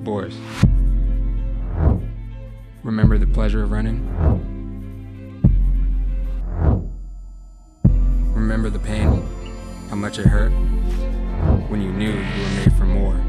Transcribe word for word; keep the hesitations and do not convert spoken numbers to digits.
boys. Remember the pleasure of running? Remember the pain, how much it hurt, when you knew you were made for more.